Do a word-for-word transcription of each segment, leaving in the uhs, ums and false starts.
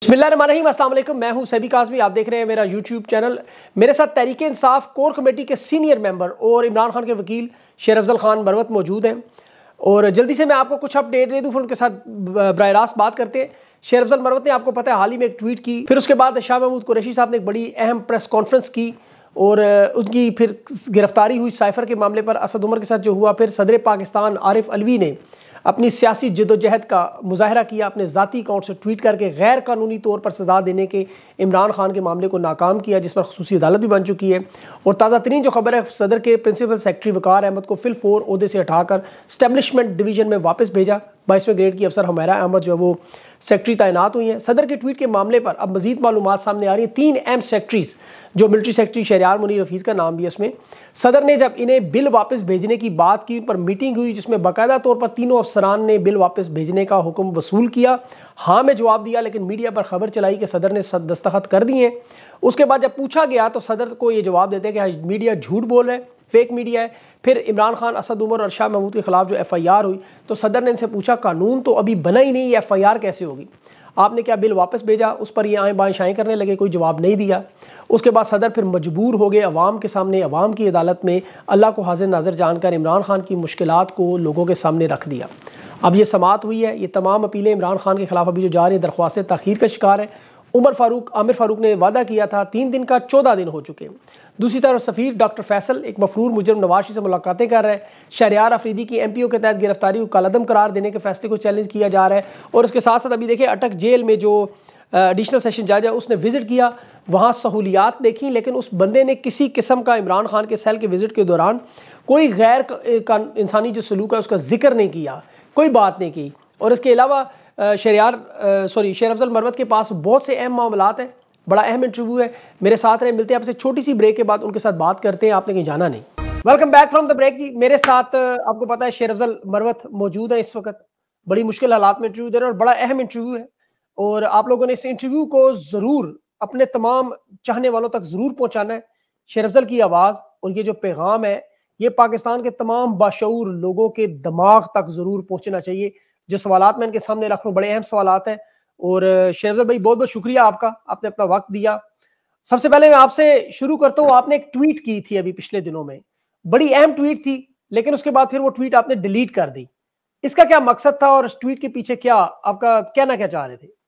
بسم اللہ الرحمن الرحیم، السلام علیکم۔ میں ہوں سیبی کاظمی، آپ دیکھ رہے ہیں میرا یوٹیوب چینل۔ میرے ساتھ تحریک انصاف کور کمیٹی کے سینئر ممبر اور عمران خان کے وکیل شیر افضل خان مروت موجود ہیں، اور جلدی سے میں آپ کو کچھ اپڈیٹ دے دوں، پھر ان کے ساتھ براہ راست بات کرتے ہیں۔ شیر افضل مروت نے آپ کو پتہ ہے حال ہی میں ایک ٹویٹ کی، پھر اس کے بعد شاہ محمود قریشی صاحب نے ایک بڑی اہم پریس کانفرنس کی، اور ان کی پھر گرفتاری ہوئی سائفر کے معاملے پر اسد عمر کے ساتھ جو ہوا۔ پھر صدر پاکستان عارف علوی نے اپنی سیاسی جدوجہد کا مظاہرہ کیا، اپنے ذاتی اکاؤنٹ سے ٹویٹ کر کے غیر قانونی طور پر سزا دینے کے عمران خان کے معاملے کو ناکام کیا، جس پر خصوصی عدالت بھی بن چکی ہے۔ اور تازہ ترین جو خبر ہے، صدر کے پرنسپل سیکرٹری وقار احمد کو فل فور عہدے سے ہٹا کر اسٹیبلشمنٹ ڈویژن میں واپس بھیجا۔ بائیسویں گریڈ کی افسر حمیرہ احمد جو ہے وہ سیکرٹری تعینات ہوئی ہیں۔ صدر کے ٹویٹ کے معاملے پر اب مزید معلومات سامنے آ رہی ہیں۔ تین اہم سیکرٹریز، جو ملٹری سیکرٹری شہریار منیر حفیظ کا نام بھی ہے اس میں، صدر نے جب انہیں بل واپس بھیجنے کی بات کی، پر میٹنگ ہوئی جس میں باقاعدہ طور پر تینوں افسران نے بل واپس بھیجنے کا حکم وصول کیا۔ ہاں میں جواب دیا، لیکن میڈیا پر خبر چلائی کہ صدر نے دستخط کر دیے۔ اس کے بعد جب پوچھا گیا تو صدر کو یہ جواب دیتے کہ میڈیا جھوٹ بول رہا ہے، فیک میڈیا ہے۔ پھر عمران خان، اسد عمر اور شاہ محمود کے خلاف جو ایف آئی آر ہوئی تو صدر نے ان سے پوچھا قانون تو ابھی بنا ہی نہیں، یہ ایف آئی آر کیسے ہوگی؟ آپ نے کیا بل واپس بھیجا؟ اس پر یہ آئیں بائیں شائیں کرنے لگے، کوئی جواب نہیں دیا۔ اس کے بعد صدر پھر مجبور ہو گئے عوام کے سامنے، عوام کی عدالت میں اللہ کو حاضر ناظر جان کر عمران خان کی مشکلات کو لوگوں کے سامنے رکھ دیا۔ اب یہ سماعت ہوئی ہے، یہ تمام اپیلیں عمران خان کے خلاف ابھی جو جا رہی ہیں درخواستیں تاخیر کا شکار ہیں۔ عمر فاروق عامر فاروق نے وعدہ کیا تھا، تین دن کا چودہ دن ہو چکے ہیں۔ دوسری طرف سفیر ڈاکٹر فیصل ایک مفرور مجرم نواز شریف سے ملاقاتیں کر رہے ہیں۔ شہریار افریدی کی ایم پی او کے تحت گرفتاری کو کالعدم قرار دینے کے فیصلے کو چیلنج کیا جا رہا ہے، اور اس کے ساتھ ساتھ ابھی دیکھیں اٹک جیل میں جو ایڈیشنل سیشن جج ہے اس نے وزٹ کیا، وہاں سہولیات دیکھیں، لیکن اس بندے نے کسی قسم کا عمران خان کے سیل کے وزٹ کے دوران کوئی غیر انسانی جو سلوک ہے اس کا ذکر نہیں کیا، کوئی بات نہیں کی۔ اور اس کے علاوہ شہریار سوری شیر افضل مروت کے پاس بہت سے اہم معاملات ہیں، بڑا اہم انٹرویو ہے۔ میرے ساتھ رہے، ملتے ہیں آپ سے چھوٹی سی بریک کے بعد، ان کے ساتھ بات کرتے ہیں، آپ نے کہیں جانا نہیں۔ Welcome back from the break جی۔ میرے ساتھ آپ کو پتا ہے شیر افضل مروت موجود ہے، اس وقت بڑی مشکل حالات میں انٹرویو دے رہے ہیں، اور بڑا اہم انٹرویو ہے، اور آپ لوگوں نے اس انٹرویو کو ضرور اپنے تمام چاہنے والوں تک ضرور پہنچانا ہے۔ شیر افضل کی آواز اور یہ جو پیغام ہے یہ پاکستان کے تمام باشعور لوگوں کے دماغ تک ضرور پہنچنا چاہیے۔ جو سوالات میں ان کے سامنے رکھ رہا ہوں بڑے اہم سوالات ہیں، اور شیر افضل بھائی بہت بہت شکریہ آپ کا، آپ نے اپنا وقت دیا۔ سب سے پہلے میں آپ سے شروع کرتا ہوں، آپ نے ایک ٹویٹ کی تھی ابھی پچھلے دنوں میں، بڑی اہم ٹویٹ تھی، لیکن اس کے بعد پھر وہ ٹویٹ آپ نے ڈیلیٹ کر دی۔ اس کا کیا مقصد تھا، اور اس ٹویٹ کے پیچھے کیا آپ کا کہنا کیا چاہ رہے تھے؟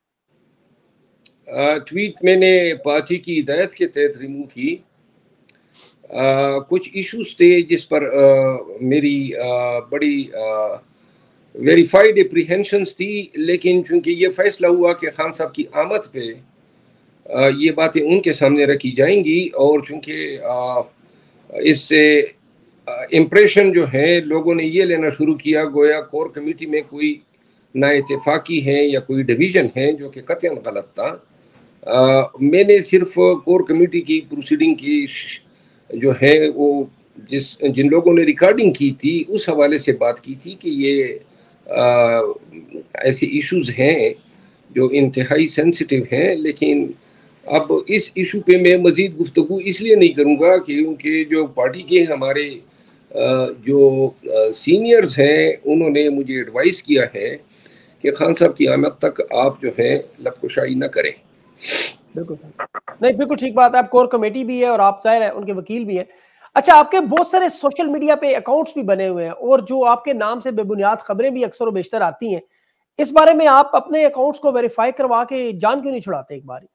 ٹویٹ میں نے پارٹی کی ہدایت کے تحت ریموو کی۔ کچھ ایشوز تھے جس پر میری بڑی ویریفائڈ اپریہنشنز تھی، لیکن چونکہ یہ فیصلہ ہوا کہ خان صاحب کی آمد پہ یہ باتیں ان کے سامنے رکھی جائیں گی، اور چونکہ اس سے امپریشن جو ہے لوگوں نے یہ لینا شروع کیا گویا کور کمیٹی میں کوئی نا اتفاقی ہے یا کوئی ڈویژن ہے، جو کہ قطعاً غلط تھا۔ میں نے صرف کور کمیٹی کی پروسیڈنگ کی جو ہے وہ جس جن لوگوں نے ریکارڈنگ کی تھی اس حوالے سے بات کی تھی کہ یہ ایسے ایشوز ہیں جو انتہائی سینسٹیو ہیں، لیکن اب اس ایشو پہ میں مزید گفتگو اس لیے نہیں کروں گا کیونکہ جو پارٹی کے ہمارے جو سینئرز ہیں انہوں نے مجھے ایڈوائز کیا ہے کہ خان صاحب کی آمد تک آپ جو ہے لب کشائی نہ کریں۔ بالکل نہیں، بالکل ٹھیک بات ہے، آپ کور کمیٹی بھی ہے اور آپ ظاہر ہے ان کے وکیل بھی ہیں۔ اچھا، آپ کے بہت سارے سوشل میڈیا پہ اکاؤنٹس بھی بنے ہوئے ہیں، اور جو آپ کے نام سے بے بنیاد خبریں بھی اکثر و بیشتر آتی ہیں، اس بارے میں آپ اپنے اکاؤنٹس کو ویریفائی کروا کے جان کیوں نہیں چھڑاتے ایک باری؟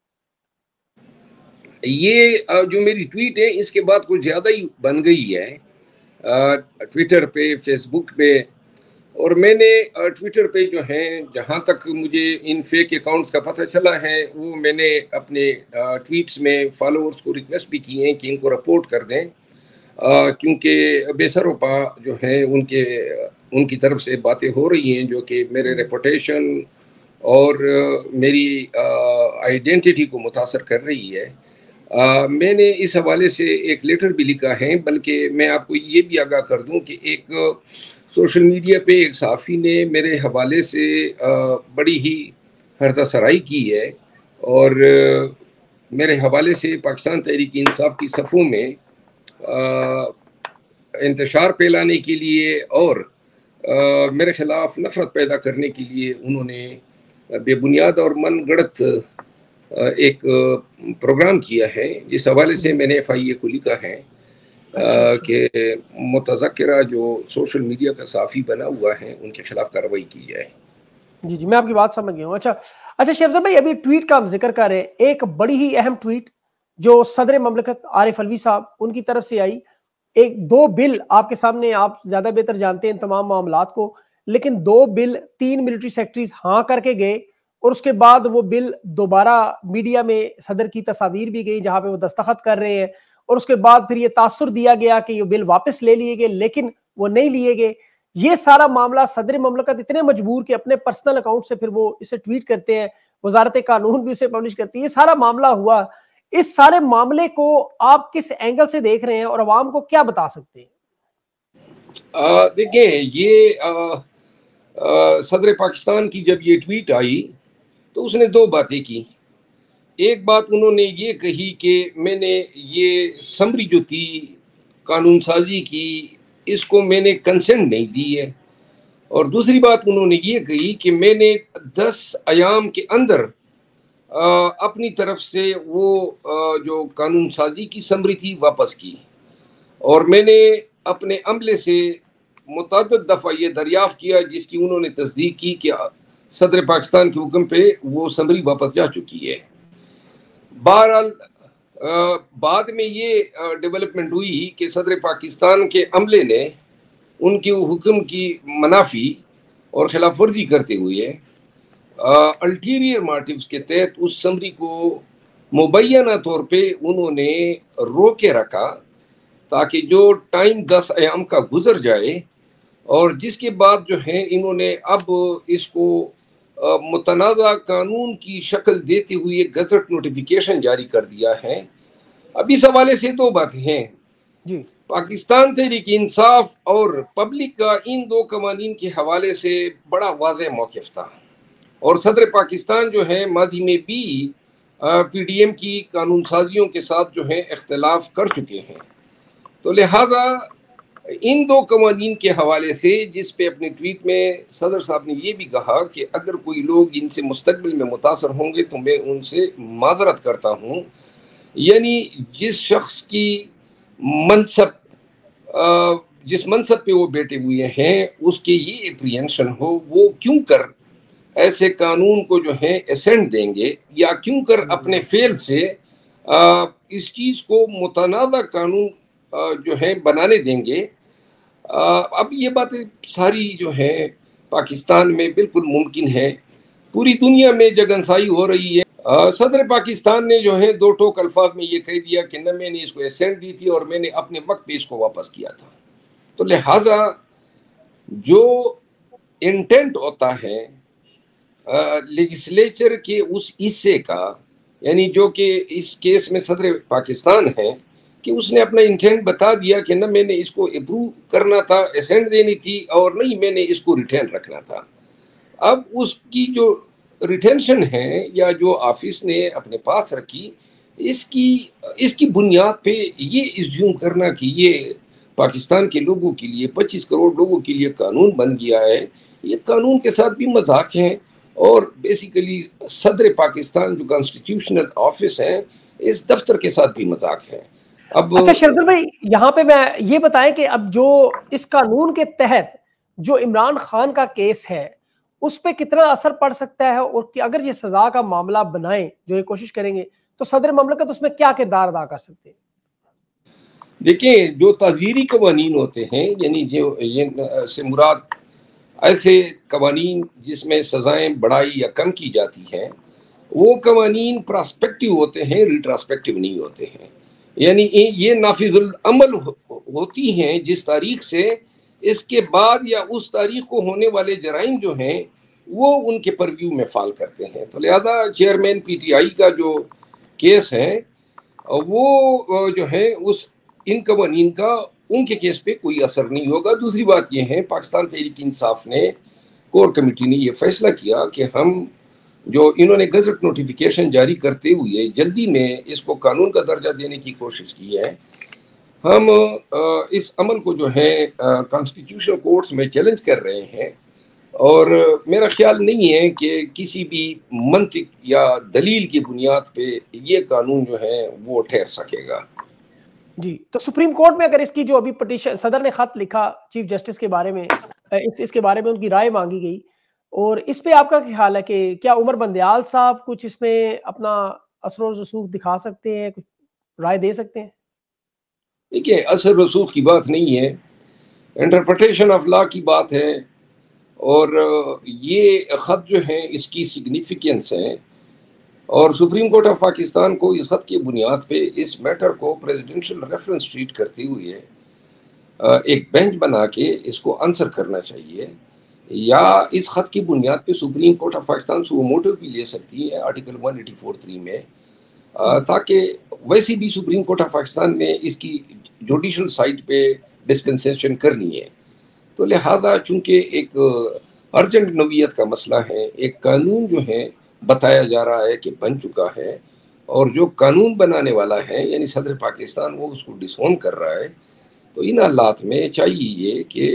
یہ جو میری ٹویٹ ہے اس کے بعد کچھ زیادہ ہی بن گئی ہے ٹویٹر پہ، فیس بک پہ، اور میں نے ٹویٹر پہ جو ہیں جہاں تک مجھے ان فیک اکاؤنٹس کا پتہ چلا ہے وہ میں نے اپنے ٹویٹس میں فالوورز کو ریکویسٹ بھی کی ہیں کہ ان کو رپورٹ کر دیں، کیونکہ بے سر و پا جو ہیں ان کے ان کی طرف سے باتیں ہو رہی ہیں جو کہ میرے ریپوٹیشن اور میری آئیڈینٹیٹی کو متاثر کر رہی ہے۔ آ, میں نے اس حوالے سے ایک لیٹر بھی لکھا ہے، بلکہ میں آپ کو یہ بھی آگاہ کر دوں کہ ایک سوشل میڈیا پہ ایک صحافی نے میرے حوالے سے آ, بڑی ہی ہردا سرائی کی ہے، اور آ, میرے حوالے سے پاکستان تحریک انصاف کی صفوں میں آ, انتشار پھیلانے کے لیے اور آ, میرے خلاف نفرت پیدا کرنے کے لیے انہوں نے بے بنیاد اور من گڑت ایک پروگرام کیا ہے، جس حوالے سے میں نے ایف آئی اے کو لکھا ہے کہ متذکرہ جو سوشل میڈیا کا صحافی بنا ہوا ہے ان کے خلاف کارروائی کی جائے۔ جی جی میں آپ کی بات سمجھ گیا ہوں۔ اچھا اچھا شیخ افضل بھائی، ابھی ٹویٹ کا ہم ذکر کر رہے ہیں، ایک بڑی ہی اہم ٹویٹ جو صدر مملکت عارف علوی صاحب ان کی طرف سے آئی، ایک دو بل آپ کے سامنے، آپ زیادہ بہتر جانتے ہیں تمام معاملات کو، لیکن دو بل تین ملٹری سیکٹریز ہاں کر کے گئے، اور اس کے بعد وہ بل دوبارہ میڈیا میں صدر کی تصاویر بھی گئی جہاں پہ وہ دستخط کر رہے ہیں، اور اس کے بعد پھر یہ تاثر دیا گیا کہ یہ بل واپس لے لیے گئے، لیکن وہ نہیں لیے گئے۔ یہ سارا معاملہ صدر مملکت اتنے مجبور کہ اپنے پرسنل اکاؤنٹ سے پھر وہ اسے ٹویٹ کرتے ہیں، وزارت قانون بھی اسے پبلش کرتی ہے، یہ سارا معاملہ ہوا۔ اس سارے معاملے کو آپ کس اینگل سے دیکھ رہے ہیں اور عوام کو کیا بتا سکتے ہیں؟ دیکھیں، یہ صدر پاکستان کی جب یہ ٹویٹ آئی تو اس نے دو باتیں کی۔ ایک بات انہوں نے یہ کہی کہ میں نے یہ سمری جو تھی قانون سازی کی، اس کو میں نے کنسنٹ نہیں دی ہے، اور دوسری بات انہوں نے یہ کہی کہ میں نے دس ایام کے اندر اپنی طرف سے وہ جو قانون سازی کی سمری تھی واپس کی، اور میں نے اپنے عملے سے متعدد دفعہ یہ دریافت کیا جس کی انہوں نے تصدیق کی کہ صدر پاکستان کے حکم پہ وہ سمری واپس جا چکی ہے۔ بہرحال بعد میں یہ ڈیولپمنٹ ہوئی کہ صدر پاکستان کے عملے نے ان کے حکم کی منافی اور خلاف ورزی کرتے ہوئے الٹیریئر موٹیوز کے تحت اس سمری کو مبینہ طور پہ انہوں نے روک کے رکھا تاکہ جو ٹائم دس ایام کا گزر جائے، اور جس کے بعد جو ہے انہوں نے اب اس کو متنازع قانون کی شکل دیتے ہوئے گزٹ نوٹیفیکیشن جاری کر دیا ہے۔ اب اس حوالے سے دو باتیں ہیں، جی پاکستان تحریک انصاف اور پبلک کا ان دو قوانین کے حوالے سے بڑا واضح موقف تھا، اور صدر پاکستان جو ہے ماضی میں بھی پی ڈی ایم کی قانون سازیوں کے ساتھ جو ہے اختلاف کر چکے ہیں، تو لہٰذا ان دو قوانین کے حوالے سے جس پہ اپنے ٹویٹ میں صدر صاحب نے یہ بھی کہا کہ اگر کوئی لوگ ان سے مستقبل میں متاثر ہوں گے تو میں ان سے معذرت کرتا ہوں، یعنی جس شخص کی منصب جس منصب پہ وہ بیٹھے ہوئے ہیں اس کے یہ اپریہنشن ہو، وہ کیوں کر ایسے قانون کو جو ہے اسینڈ دیں گے، یا کیوں کر اپنے فعل سے اس چیز کو متنازع قانون جو ہے بنانے دیں گے۔ اب یہ باتیں ساری جو ہے پاکستان میں بالکل ممکن ہے، پوری دنیا میں جگنسائی ہو رہی ہے۔ صدر پاکستان نے جو ہے دو ٹوک الفاظ میں یہ کہہ دیا کہ نہ میں نے اس کو اسینڈ دی تھی اور میں نے اپنے وقت پہ اس کو واپس کیا تھا، تو لہٰذا جو انٹینٹ ہوتا ہے لیجسلیچر کے اس حصے کا، یعنی جو کہ اس کیس میں صدر پاکستان ہے، کہ اس نے اپنا انٹینٹ بتا دیا کہ نہ میں نے اس کو اپروو کرنا تھا، اسینڈ دینی تھی، اور نہیں میں نے اس کو ریٹین رکھنا تھا۔ اب اس کی جو ریٹینشن ہے یا جو آفس نے اپنے پاس رکھی، اس کی اس کی بنیاد پہ یہ ایزیوم کرنا کہ یہ پاکستان کے لوگوں کے لیے، پچیس کروڑ لوگوں کے لیے قانون بن گیا ہے، یہ قانون کے ساتھ بھی مذاق ہے، اور بیسیکلی صدر پاکستان جو کانسٹیٹیوشنل آفس ہے اس دفتر کے ساتھ بھی مذاق ہے۔ اب اچھا شیخ افضل بھائی، یہاں پہ میں یہ بتائیں کہ اب جو اس قانون کے تحت جو عمران خان کا کیس ہے اس پہ کتنا اثر پڑ سکتا ہے، اور کہ اگر یہ سزا کا معاملہ بنائیں جو یہ کوشش کریں گے تو صدر مملکت اس میں کیا کردار ادا کر سکتے ہیں؟ دیکھیں، جو تعزیری قوانین ہوتے ہیں، یعنی جو یہ سے مراد ایسے قوانین جس میں سزائیں بڑھائی یا کم کی جاتی ہیں، وہ قوانین پراسپیکٹیو ہوتے ہیں، ریٹراسپیکٹیو نہیں ہوتے ہیں، یعنی یہ نافذ العمل ہوتی ہیں جس تاریخ سے، اس کے بعد یا اس تاریخ کو ہونے والے جرائم جو ہیں وہ ان کے پرویو میں فال کرتے ہیں، تو لہذا چیئرمین پی ٹی آئی کا جو کیس ہے وہ جو ہے اس ان قوانین کا ان کے کیس پہ کوئی اثر نہیں ہوگا۔ دوسری بات یہ ہے، پاکستان تحریک انصاف نے، کور کمیٹی نے یہ فیصلہ کیا کہ ہم جو انہوں نے گزٹ نوٹیفیکیشن جاری کرتے ہوئے جلدی میں اس کو قانون کا درجہ دینے کی کوشش کی ہے، ہم اس عمل کو جو ہے کانسٹیٹیوشنل کورٹس میں چیلنج کر رہے ہیں، اور میرا خیال نہیں ہے کہ کسی بھی منطق یا دلیل کی بنیاد پہ یہ قانون جو ہے وہ ٹھہر سکے گا۔ جی، تو سپریم کورٹ میں اگر اس کی جو ابھی پٹیشن صدر نے خط لکھا چیف جسٹس کے بارے میں، اس اس کے بارے میں ان کی رائے مانگی گئی، اور اس پہ آپ کا کیا خیال ہے کہ کیا عمر بندیال صاحب کچھ اس میں اپنا اثر و رسوخ دکھا سکتے ہیں، کچھ رائے دے سکتے ہیں؟ دیکھیے، اثر رسوخ کی بات نہیں ہے، انٹرپریٹیشن آف لا کی بات ہے، اور یہ خط جو ہیں اس کی سگنیفیکنس ہے، اور سپریم کورٹ آف پاکستان کو اس خط کی بنیاد پہ اس میٹر کو پریزیڈنشل ریفرنس ٹریٹ کرتے ہوئے ایک بینچ بنا کے اس کو آنسر کرنا چاہیے، یا اس خط کی بنیاد پہ supreme court of Pakistan suo motu بھی لے سکتی ہے article one eighty four three میں، تاکہ ویسے بھی سپریم کورٹ آف پاکستان میں اس کی جوڈیشل سائٹ پہ ڈسپنسیشن کرنی ہے، تو لہذا چونکہ ایک ارجنٹ نوعیت کا مسئلہ ہے، ایک قانون جو ہے بتایا جا رہا ہے کہ بن چکا ہے، اور جو قانون بنانے والا ہے یعنی صدر پاکستان وہ اس کو ڈسون کر رہا ہے، تو ان حالات میں چاہیے یہ کہ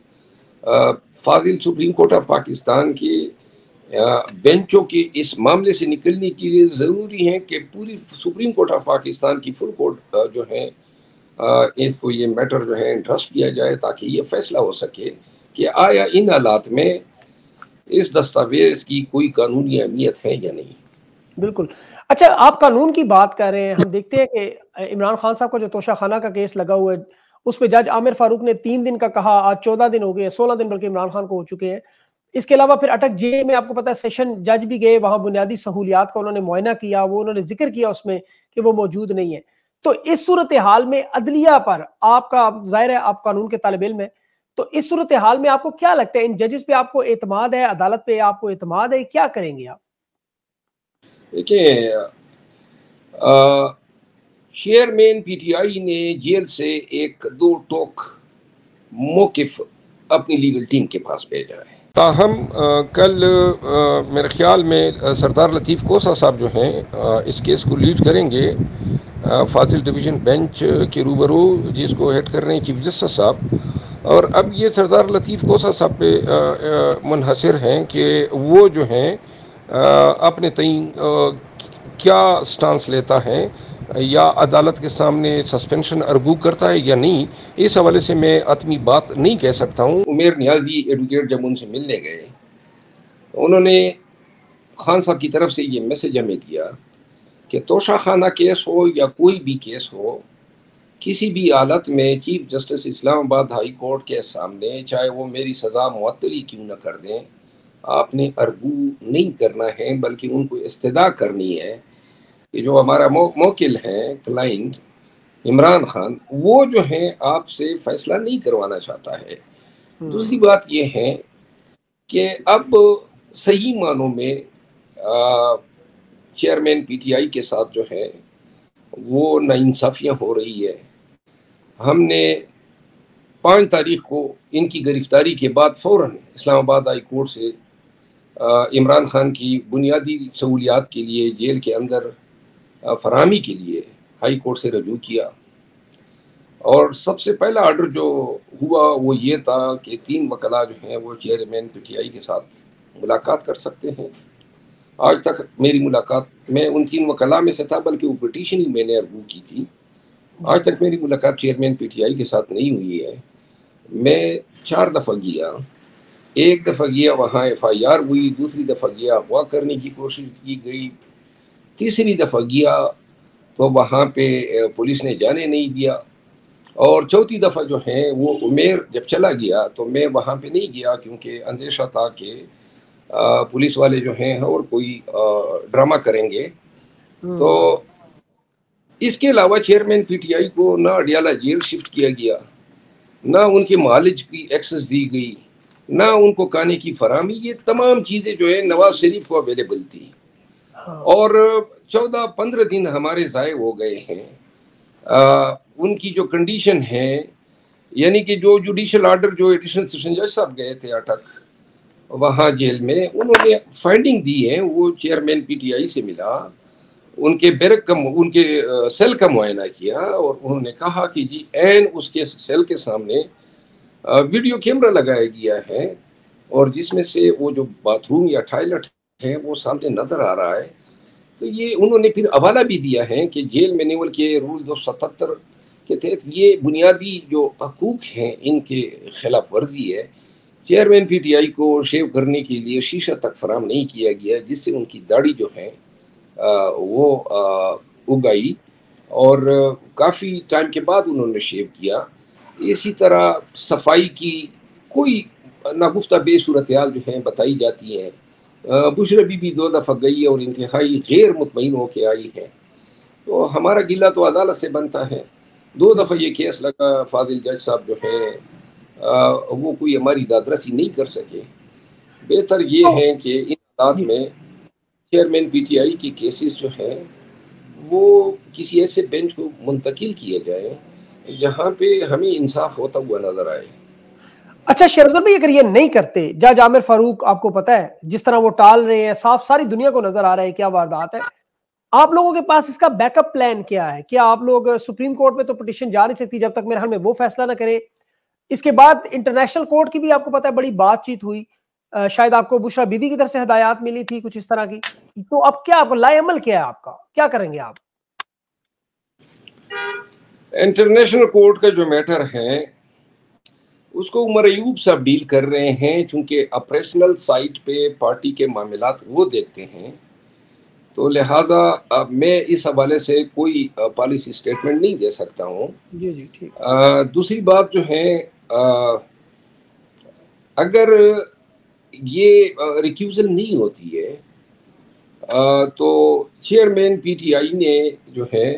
فاضل سپریم کورٹ آف پاکستان کی بینچوں کے اس معاملے سے نکلنے کے لیے ضروری ہے کہ پوری سپریم کورٹ آف پاکستان کی فل کورٹ جو ہے اس کو یہ میٹر جو ہے انٹرسٹ کیا جائے، تاکہ یہ فیصلہ ہو سکے کہ آیا ان حالات میں اس دستاویز کی کوئی قانونی اہمیت ہے یا نہیں۔ بالکل۔ اچھا، آپ قانون کی بات کر رہے ہیں، ہم دیکھتے ہیں کہ عمران خان صاحب کا جو توشہ خانہ کا کیس لگا ہوا ہے، اس پہ جج عامر فاروق نے تین دن کا کہا، آج چودہ دن ہو گئے، سولہ دن بلکہ عمران خان کو ہو چکے ہیں۔ اس کے علاوہ پھر اٹک جیل میں آپ کو پتا ہے سیشن جج بھی گئے، وہاں بنیادی سہولیات کا انہوں نے معائنہ کیا، وہ انہوں نے ذکر کیا اس میں کہ وہ موجود نہیں ہے۔ تو اس صورتحال میں عدلیہ پر آپ کا، ظاہر ہے آپ قانون کے طالب علم ہیں، تو اس صورتحال میں آپ کو کیا لگتا ہے، ان ججز پہ آپ کو اعتماد ہے، عدالت پہ آپ کو اعتماد ہے، کیا کریں گے آپ؟ دیکھیں، چیئرمین پی ٹی آئی نے جیل سے ایک دو ٹوک موقف اپنی لیگل ٹیم کے پاس بھیجا ہے، تاہم کل میرے خیال میں سردار لطیف کوسا صاحب جو ہیں اس کیس کو لیڈ کریں گے، فاضل ڈویژن بینچ کے روبرو جس کو ہیڈ کر رہے ہیں چیف جسٹس صاحب، اور اب یہ سردار لطیف کوسا صاحب پہ منحصر ہیں کہ وہ جو ہیں اپنے تئیں کیا سٹانس لیتا ہے، یا عدالت کے سامنے سسپینشن ارگو کرتا ہے یا نہیں، اس حوالے سے میں حتمی بات نہیں کہہ سکتا ہوں۔ عمیر نیازی ایڈوکیٹ جب ان سے ملنے گئے، انہوں نے خان صاحب کی طرف سے یہ میسج ہمیں دیا کہ توشہ خانہ کیس ہو یا کوئی بھی کیس ہو، کسی بھی حالت میں چیف جسٹس اسلام آباد ہائی کورٹ کے سامنے چاہے وہ میری سزا معطلی کیوں نہ کر دیں، آپ نے ارگو نہیں کرنا ہے، بلکہ ان کو استدعا کرنی ہے کہ جو ہمارا موکل ہے کلائنٹ عمران خان، وہ جو ہے آپ سے فیصلہ نہیں کروانا چاہتا ہے۔ دوسری بات یہ ہے کہ اب صحیح معنوں میں چیئرمین پی ٹی آئی کے ساتھ جو ہے وہ ناانصافیاں ہو رہی ہے۔ ہم نے پانچ تاریخ کو ان کی گرفتاری کے بعد فوراً اسلام آباد ہائی کورٹ سے عمران خان کی بنیادی سہولیات کے لیے جیل کے اندر فراہمی کے لیے ہائی کورٹ سے رجوع کیا، اور سب سے پہلا آرڈر جو ہوا وہ یہ تھا کہ تین وکلاء جو ہیں وہ چیئرمین پی ٹی آئی کے ساتھ ملاقات کر سکتے ہیں۔ آج تک میری ملاقات میں ان تین وکلاء میں سے تھا، بلکہ وہ پٹیشن ہی میں نے ارگو کی تھی، آج تک میری ملاقات چیئرمین پی ٹی آئی کے ساتھ نہیں ہوئی ہے۔ میں چار دفعہ گیا، ایک دفعہ گیا وہاں ایف آئی آر ہوئی، دوسری دفعہ گیا اغوا کرنے کی کوشش کی گئی، تیسری دفعہ گیا تو وہاں پہ پولیس نے جانے نہیں دیا، اور چوتھی دفعہ جو ہے وہ عمیر جب چلا گیا تو میں وہاں پہ نہیں گیا، کیونکہ اندیشہ تھا کہ پولیس والے جو ہیں اور کوئی ڈرامہ کریں گے۔ تو اس کے علاوہ چیئرمین پی ٹی آئی کو نہ اڈیالہ جیل شفٹ کیا گیا، نہ ان کے معالج کی ایکسس دی گئی، نہ ان کو کھانے کی فراہمی، یہ تمام چیزیں جو ہے نواز شریف کو اویلیبل تھی، اور چودہ پندرہ دن ہمارے ضائع ہو گئے ہیں۔ آ, ان کی جو کنڈیشن ہے، یعنی کہ جو جوڈیشل آرڈر جو ایڈیشنل سیشن جج صاحب گئے تھے اٹک وہاں جیل میں، انہوں نے فائنڈنگ دی ہے، وہ چیئرمین پی ٹی آئی سے ملا، ان کے بیرک کا ان کے سیل کا معائنہ کیا، اور انہوں نے کہا کہ جی این اس کے سیل کے سامنے ویڈیو کیمرہ لگایا گیا ہے، اور جس میں سے وہ جو باتھ روم یا ٹوائلٹ ہے وہ سامنے نظر آ رہا ہے. تو یہ انہوں نے پھر حوالہ بھی دیا ہے کہ جیل مینیول کے رول دو ستتر کے تحت یہ بنیادی جو حقوق ہیں ان کے خلاف ورزی ہے. چیئرمین پی ٹی آئی کو شیو کرنے کے لیے شیشہ تک فراہم نہیں کیا گیا جس سے ان کی داڑھی جو ہے وہ اگائی اور کافی ٹائم کے بعد انہوں نے شیو کیا. اسی طرح صفائی کی کوئی ناگفتہ بے صورتحال جو ہیں بتائی جاتی ہیں. بشرا بی بی دو دفعہ گئی اور انتہائی غیر مطمئن ہو کے آئی ہے. تو ہمارا گلہ تو عدالت سے بنتا ہے. دو دفعہ یہ کیس لگا, فاضل جج صاحب جو ہیں وہ کوئی ہماری دادرسی نہیں کر سکے. بہتر یہ ہے کہ ان حالات میں چیئرمین پی ٹی آئی کی کیسز جو ہیں وہ کسی ایسے بینچ کو منتقل کیے جائے جہاں پہ ہمیں انصاف ہوتا ہوا نظر آئے. اچھا شیخ افضل بھائی, اگر یہ نہیں کرتے, جج عامر فاروق آپ کو پتہ ہے جس طرح وہ ٹال رہے ہیں, صاف ساری دنیا کو نظر آ رہا ہے کیا واردات ہے, آپ لوگوں کے پاس اس کا بیک اپ پلان کیا ہے؟ کیا آپ لوگ سپریم کورٹ میں تو پٹیشن جا نہیں سکتی جب تک میرے حال میں وہ فیصلہ نہ کرے. اس کے بعد انٹرنیشنل کورٹ کی بھی آپ کو پتہ ہے بڑی بات چیت ہوئی, شاید آپ کو بشرا بی بی کی طرف سے ہدایات ملی تھی کچھ اس طرح کی. تو اب کیا لائے عمل کیا ہے آپ کا, کیا کریں گے آپ؟ انٹرنیشنل کورٹ کا جو میٹر ہے اس کو عمر ایوب صاحب ڈیل کر رہے ہیں, چونکہ آپریشنل سائٹ پہ پارٹی کے معاملات وہ دیکھتے ہیں. تو لہٰذا میں اس حوالے سے کوئی پالیسی سٹیٹمنٹ نہیں دے سکتا ہوں. جی جی ٹھیک. دوسری بات جو ہے, اگر یہ ریکیوزل نہیں ہوتی ہے تو چیئرمین پی ٹی آئی نے جو ہے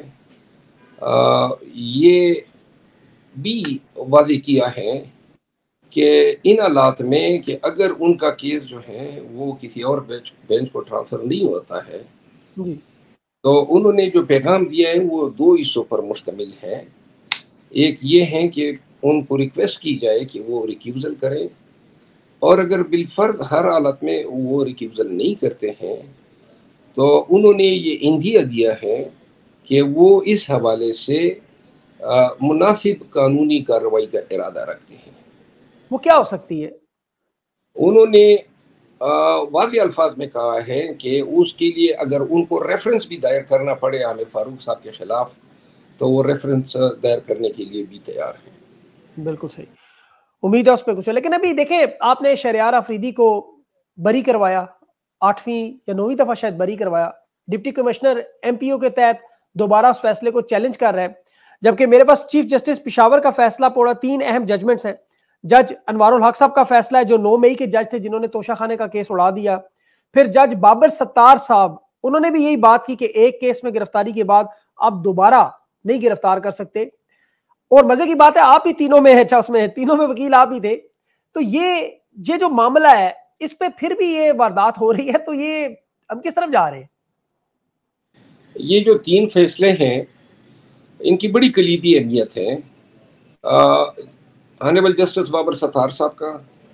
یہ بھی واضح کیا ہے کہ ان حالات میں کہ اگر ان کا کیس جو ہے وہ کسی اور بینچ کو ٹرانسفر نہیں ہوتا ہے جی. تو انہوں نے جو پیغام دیا ہے وہ دو حصوں پر مشتمل ہے. ایک یہ ہے کہ ان کو ریکویسٹ کی جائے کہ وہ ریکیوزل کریں, اور اگر بالفرض ہر حالت میں وہ ریکیوزل نہیں کرتے ہیں تو انہوں نے یہ اندھیا دیا ہے کہ وہ اس حوالے سے مناسب قانونی کارروائی کا ارادہ رکھتے ہیں. وہ کیا ہو سکتی ہے؟ انہوں نے واضح الفاظ میں کہا ہے کہ اس کے لیے اگر ان کو ریفرنس بھی دائر کرنا پڑے عامر فاروق صاحب کے خلاف تو وہ ریفرنس دائر کرنے کے لیے بھی تیار ہیں. بالکل صحیح, امید ہے اس پہ کچھ ہے. لیکن ابھی دیکھیں, آپ نے شہریار آفریدی کو بری کروایا, آٹھویں یا نویں دفعہ شاید بری کروایا. Deputy commissioner M P O کے تحت دوبارہ اس فیصلے کو چیلنج کر رہے ہیں, جبکہ میرے پاس چیف جسٹس پشاور کا فیصلہ پڑا, تین اہم ججمنٹس ہیں. جج انوار الحق صاحب کا فیصلہ ہے جو نو مئی کے جج تھے جنہوں نے توشہ خانے کا کیس اڑا دیا. پھر جج بابر ستار صاحب, انہوں نے بھی یہی بات کی کہ ایک کیس میں گرفتاری کے بعد آپ دوبارہ نہیں گرفتار کر سکتے. اور مزے کی بات ہے آپ ہی تینوں میں ہے, اچھا اس میں تینوں میں وکیل آپ ہی تھے. تو یہ یہ جو معاملہ ہے اس پہ پھر بھی یہ واردات ہو رہی ہے, تو یہ ہم کس طرف جا رہے ہیں؟ یہ جو تین فیصلے ہیں ان کی بڑی کلیدی اہمیت ہے. آنریبل جسٹس بابر ستار صاحب کا,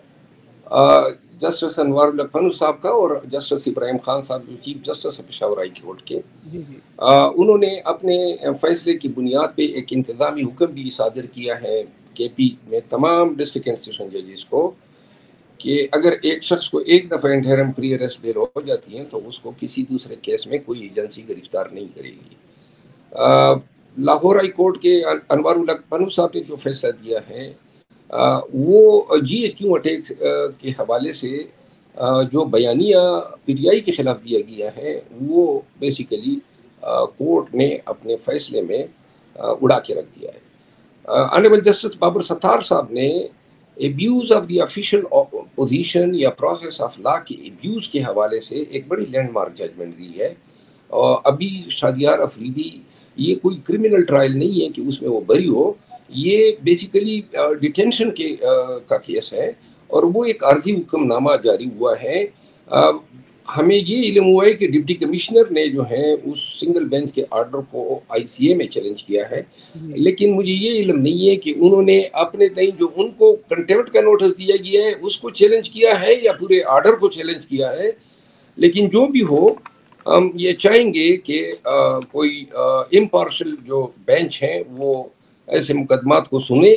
جسٹس انوار الحق پنو صاحب کا, اور جسٹس ابراہیم خان صاحب جو چیف جسٹس ہے پشاور ہائی کورٹ کے, انہوں نے اپنے فیصلے کی بنیاد پہ ایک انتظامی حکم بھی صادر کیا ہے کے پی میں تمام ڈسٹرکٹ انسٹیٹیوشن ججز کو کہ اگر ایک شخص کو ایک دفعہ انٹرم پری اریسٹ بیل ہو جاتی ہے تو اس کو کسی دوسرے کیس میں کوئی ایجنسی گرفتار نہیں کرے گی. لاہور ہائی کورٹ کے انوار الحق پنو صاحب نے جو فیصلہ دیا ہے وہ جی ایچ کیو اٹیک کے حوالے سے جو بیانیہ پی ٹی آئی کے خلاف دیا گیا ہے وہ بیسیکلی کورٹ نے اپنے فیصلے میں اڑا کے رکھ دیا ہے. آنریبل جسٹس بابر ستار صاحب نے abuse of the official position یا پروسیس آف لا کے ایبیوز کے حوالے سے ایک بڑی لینڈ مارک ججمنٹ دی ہے. اور ابھی شادیار افریدی یہ کوئی کرمنل ٹرائل نہیں ہے کہ اس میں وہ بری ہو, یہ بیسیکلی ڈیٹینشن کے کا کیس ہے اور وہ ایک عارضی حکم نامہ جاری ہوا ہے. ہمیں یہ علم ہوا ہے کہ ڈپٹی کمشنر نے جو ہے اس سنگل بینچ کے آرڈر کو آئی سی اے میں چیلنج کیا ہے, لیکن مجھے یہ علم نہیں ہے کہ انہوں نے اپنے تئیں جو ان کو کنٹیمپٹ کا نوٹس دیا گیا ہے اس کو چیلنج کیا ہے یا پورے آرڈر کو چیلنج کیا ہے. لیکن جو بھی ہو, ہم یہ چاہیں گے کہ کوئی امپارشل جو بینچ ہیں وہ ایسے مقدمات کو سنے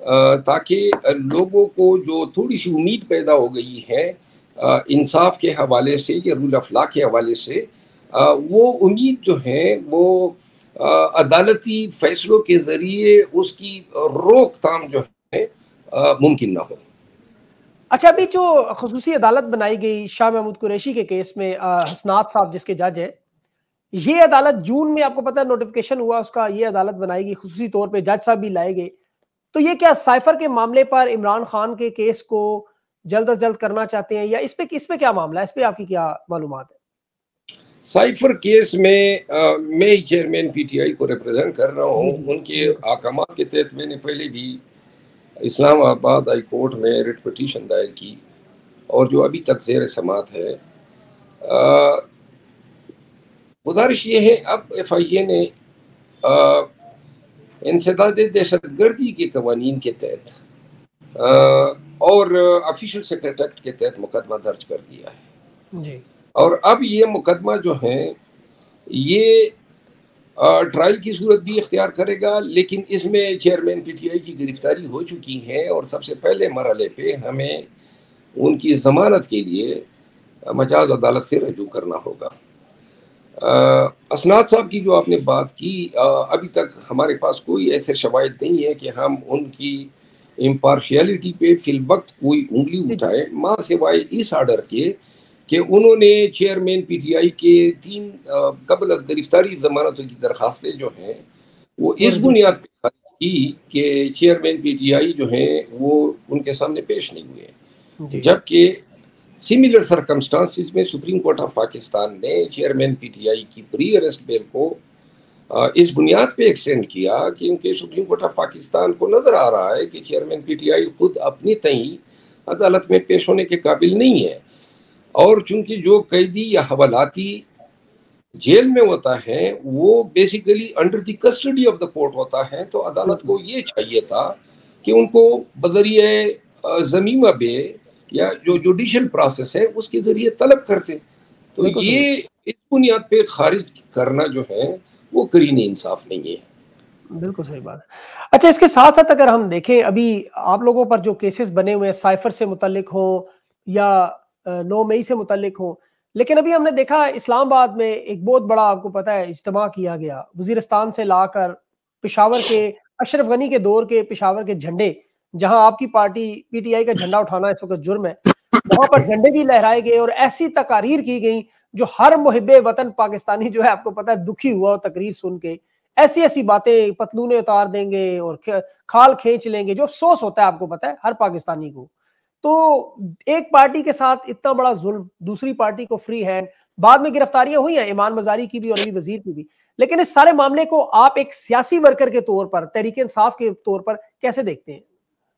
تاکہ لوگوں کو جو تھوڑی سی امید پیدا ہو گئی ہے انصاف کے حوالے سے یا رول آف لا کے حوالے سے، وہ امید جو ہے وہ عدالتی فیصلوں کے ذریعے اس کی روک تھام جو ہے ممکن نہ ہو۔ اچھا، ابھی جو خصوصی عدالت بنائی گئی شاہ محمود قریشی کے کیس میں، حسنات صاحب جس کے جج ہے، یہ عدالت جون میں آپ کو پتہ ہے نوٹیفیکیشن ہوا اس کا، یہ عدالت بنائی گئی خصوصی طور پہ، جج صاحب بھی لائے گئے، تو یہ کیا سائفر کے معاملے پر عمران خان کے کیس کو جلد از جلد کرنا چاہتے ہیں، یا اس پہ اس پہ کیا معاملہ ہے، اس پہ آپ کی کیا معلومات ہے؟ سائفر کیس میں میں چیئرمین پی ٹی آئی کو ریپرزینٹ کر رہا ہوں، ان کے احکامات کے تحت میں نے پہلے بھی اسلام آباد ہائی کورٹ میں ریٹ پٹیشن دائر کی، اور جو ابھی تک زیر سماعت ہے۔ گزارش یہ ہے، اب ایف آئی اے نے انسداد دہشت گردی کے قوانین کے تحت اور آفیشل سیکریٹ ایکٹ کے تحت مقدمہ درج کر دیا ہے جی، اور اب یہ مقدمہ جو ہے یہ ٹرائل کی صورت بھی اختیار کرے گا، لیکن اس میں چیئرمین پی ٹی آئی کی گرفتاری ہو چکی ہے، اور سب سے پہلے مرحلے پہ ہمیں ان کی ضمانت کے لیے مجاز عدالت سے رجوع کرنا ہوگا۔ حسنات صاحب کی جو آپ نے بات کی، ابھی تک ہمارے پاس کوئی ایسے شواہد نہیں ہے کہ ہم ان کی امپارشیلٹی پہ فی الوقت کوئی انگلی اٹھائے، ماں سوائے اس آرڈر کے کہ انہوں نے چیئرمین پی ٹی آئی کے تین قبل از گرفتاری ضمانتوں کی درخواستیں جو ہیں وہ اس بنیاد پہ خارج کی کہ چیئرمین پی ٹی آئی جو ہیں وہ ان کے سامنے پیش نہیں ہوئے، جبکہ سملر سرکمسٹانسز میں سپریم کورٹ آف پاکستان نے چیئرمین پی ٹی آئی کی پری اریسٹ بیل کو اس بنیاد پہ ایکسٹینڈ کیا کیونکہ سپریم کورٹ آف پاکستان کو نظر آ رہا ہے کہ چیئرمین پی ٹی آئی خود اپنی تئیں عدالت میں پیش ہونے کے قابل نہیں ہے، اور چونکہ جو قیدی یا حوالاتی جیل میں ہوتا ہے وہ basically under the custody of the court ہوتا ہے، تو عدالت کو یہ چاہیے تھا کہ ان کو بذریعہ ضمیمہ بے یا جو جوڈیشل پروسیس ہے اس کے ذریعے طلب کرتے، تو یہ اس بنیاد پہ خارج کرنا جو ہے وہ قرین انصاف نہیں ہے۔ بالکل صحیح بات ہے۔ اچھا، اس کے ساتھ ساتھ اگر ہم دیکھیں ابھی آپ لوگوں پر جو کیسز بنے ہوئے ہیں سائفر سے متعلق ہوں یا نو مئی سے متعلق ہوں، لیکن ابھی ہم نے دیکھا اسلام آباد میں ایک بہت بڑا آپ کو پتہ ہے اجتماع کیا گیا، وزیرستان سے لا کر پشاور کے اشرف غنی کے دور کے پشاور کے جھنڈے، جہاں آپ کی پارٹی پی ٹی آئی کا جھنڈا اٹھانا اس وقت جرم ہے، وہاں پر جھنڈے بھی لہرائے گئے اور ایسی تقاریر کی گئی جو ہر محب وطن پاکستانی جو ہے آپ کو پتہ ہے دکھی ہوا تقریر سن کے، ایسی ایسی باتیں، پتلونے اتار دیں گے اور کھال کھینچ لیں گے، جو افسوس ہوتا ہے آپ کو پتہ ہے ہر پاکستانی کو۔ تو ایک پارٹی کے ساتھ اتنا بڑا ظلم، دوسری پارٹی کو فری ہینڈ، بعد میں گرفتاریاں ہوئی ہیں ایمان مزاری کی بھی اور ابھی وزیر کی بھی، لیکن اس سارے معاملے کو آپ ایک سیاسی ورکر کے طور پر، تحریک انصاف کے طور پر کیسے دیکھتے ہیں؟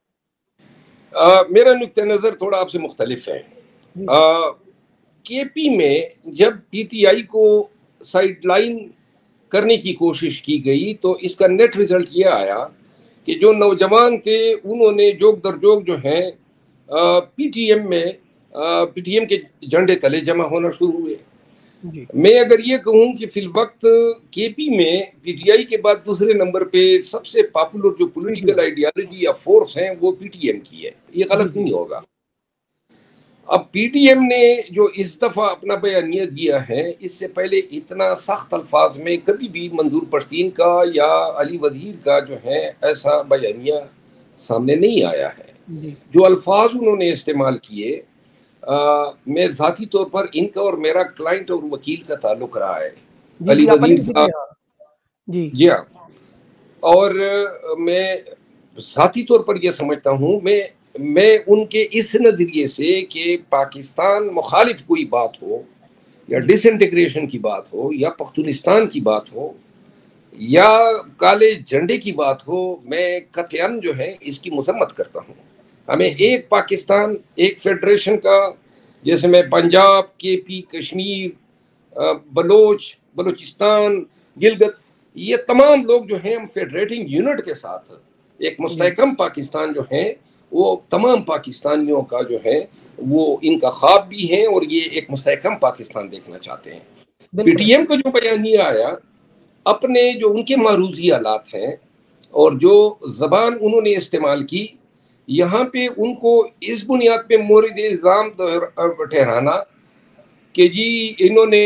میرا نقطہ نظر تھوڑا آپ سے مختلف ہے۔ کے پی میں جب پی ٹی آئی کو سائیڈ لائن کرنے کی کوشش کی گئی تو اس کا نیٹ ریزلٹ یہ آیا کہ جو نوجوان تھے انہوں نے جوگ در جوگ جو ہیں پی ٹی ایم میں پی ٹی ایم کے جھنڈے تلے جمع ہونا شروع ہوئے۔ جی۔ میں اگر یہ کہوں کہ فی الوقت کے پی میں پی ٹی آئی کے بعد دوسرے نمبر پہ سب سے پاپولر جو پولیٹیکل آئیڈیالوجی یا فورس ہیں وہ پی ٹی ایم کی ہے، یہ غلط نہیں ہوگا۔ اب پی ٹی ایم نے جو اس دفعہ اپنا بیانیہ دیا ہے، اس سے پہلے اتنا سخت الفاظ میں کبھی بھی منظور پشتین کا یا علی وزیر کا جو ہے ایسا بیانیہ سامنے نہیں آیا ہے۔ جو الفاظ انہوں نے استعمال کیے، میں ذاتی طور پر ان کا اور میرا کلائنٹ اور وکیل کا تعلق رہا ہے، علی وزیر صاحب جی ہاں، اور میں ذاتی طور پر یہ سمجھتا ہوں، میں میں ان کے اس نظریے سے کہ پاکستان مخالف کوئی بات ہو یا ڈس انٹیگریشن کی بات ہو یا پختونستان کی بات ہو یا کالے جھنڈے کی بات ہو، میں قطعاً جو ہے اس کی مذمت کرتا ہوں۔ ہمیں ایک پاکستان، ایک فیڈریشن کا، جیسے میں پنجاب، کے پی، کشمیر، بلوچ، بلوچستان، گلگت، یہ تمام لوگ جو ہیں ہم فیڈریٹنگ یونٹ کے ساتھ ایک مستحکم پاکستان جو ہیں وہ تمام پاکستانیوں کا جو ہے وہ ان کا خواب بھی ہے، اور یہ ایک مستحکم پاکستان دیکھنا چاہتے ہیں۔ پی ٹی ایم کا جو بیانیہ آیا، اپنے جو ان کے معروضی حالات ہیں اور جو زبان انہوں نے استعمال کی، یہاں پہ ان کو اس بنیاد پہ مورد الزام ٹھہرانا کہ جی انہوں نے